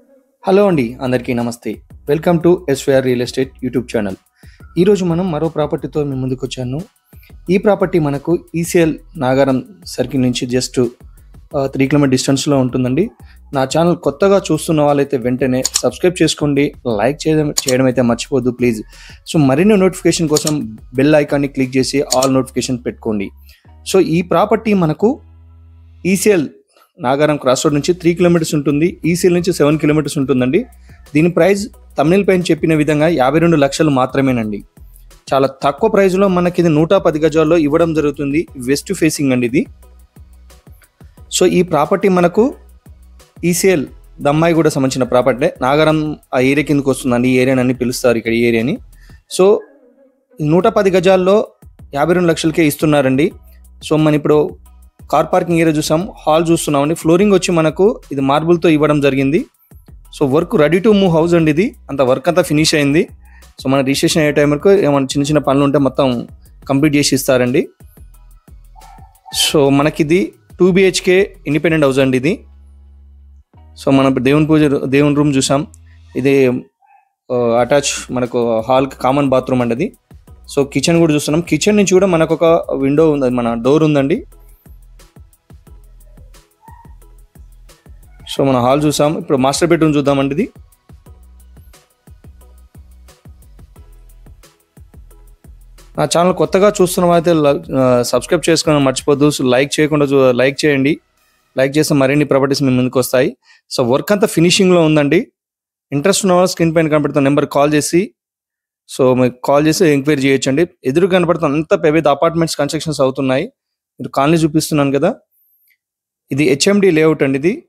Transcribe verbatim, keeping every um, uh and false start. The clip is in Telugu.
హలో అండి, అందరికీ నమస్తే. Welcome to SYR real estate YouTube channel. ఈరోజు మనం మరో ప్రాపర్టీతో మేము ముందుకు వచ్చాను. ఈ ప్రాపర్టీ మనకు ఈసీఎల్ నాగారం సర్కిల్ నుంచి జస్ట్ త్రీ కిలోమీటర్ డిస్టెన్స్లో ఉంటుందండి. నా ఛానల్ కొత్తగా చూస్తున్న వాళ్ళైతే వెంటనే సబ్స్క్రైబ్ చేసుకోండి, లైక్ చేయడం చేయడం అయితే మర్చిపోద్దు ప్లీజ్. సో మరిన్ని నోటిఫికేషన్ కోసం బెల్ ఐకాన్ని క్లిక్ చేసి ఆల్ నోటిఫికేషన్ పెట్టుకోండి. సో ఈ ప్రాపర్టీ మనకు ఈసీఎల్ నాగారం క్రాస్ రోడ్ నుంచి త్రీ కిలోమీటర్స్ ఉంటుంది, ఈసీఎల్ నుంచి సెవెన్ కిలోమీటర్స్ ఉంటుందండి. దీని ప్రైస్ తమిళ పైన చెప్పిన విధంగా యాభై రెండు లక్షలు మాత్రమేనండి. చాలా తక్కువ ప్రైస్లో మనకి ఇది నూట పది గజాల్లో ఇవ్వడం జరుగుతుంది. వెస్ట్ ఫేసింగ్ అండి ఇది. సో ఈ ప్రాపర్టీ మనకు ఈసీఎల్ దమ్మాయిగూడ సంబంధించిన ప్రాపర్టీ. నాగారం ఆ ఏరియా కిందకి వస్తుందండి. ఈ ఏరియాని అని పిలుస్తారు ఇక్కడ ఈ ఏరియాని. సో నూట పది గజాల్లో యాభై రెండు లక్షలకే ఇస్తున్నారండి. సో మన ఇప్పుడు కార్ పార్కింగ్ ఏరియా చూసాం, హాల్ చూస్తున్నామండి. ఫ్లోరింగ్ వచ్చి మనకు ఇది మార్బుల్తో ఇవ్వడం జరిగింది. So work ready to move house అండి ఇది. అంత వర్క్ అంతా ఫినిష్ అయింది. సో మన రిజిస్ట్రేషన్ అయ్యే టైం వరకు ఏమైనా చిన్న చిన్న పనులు ఉంటే మొత్తం కంప్లీట్ చేసి ఇస్తారండి. సో మనకి ఇది టూ బిహెచ్కే ఇండిపెండెంట్ హౌస్ అండి ఇది. సో మనం దేవుని పూజ దేవుని రూమ్ చూసాం. ఇది అటాచ్ మనకు హాల్కి కామన్ బాత్రూమ్ అండి అది. సో కిచెన్ కూడా చూస్తున్నాం. కిచెన్ నుంచి కూడా మనకు ఒక విండో ఉంది, మన డోర్ ఉందండి. సో మన హాల్ చూసాం. ఇప్పుడు మాస్టర్ బెడ్రూమ్ చూద్దామండి ఇది. నా ఛానల్ కొత్తగా చూస్తున్న అయితే సబ్స్క్రైబ్ చేసుకుని మర్చిపోద్దు. సో లైక్ చేయకుండా లైక్ చేయండి. లైక్ చేస్తే మరిన్ని ప్రాపర్టీస్ మీ ముందుకు వస్తాయి. సో వర్క్ అంతా ఫినిషింగ్లో ఉందండి. ఇంట్రెస్ట్ ఉన్న వాళ్ళు స్క్రీన్ పైన కనపడుతున్న నెంబర్ కాల్ చేసి సో మీకు కాల్ చేసి ఎంక్వైరీ చేయొచ్చండి. ఎదురు కనపడుతున్న అంత పెద్ద అపార్ట్మెంట్స్ కన్స్ట్రక్షన్స్ అవుతున్నాయి. మీరు కాలనీ చూపిస్తున్నాను కదా, ఇది హెచ్ఎండి లేఅవుట్ అండి ఇది.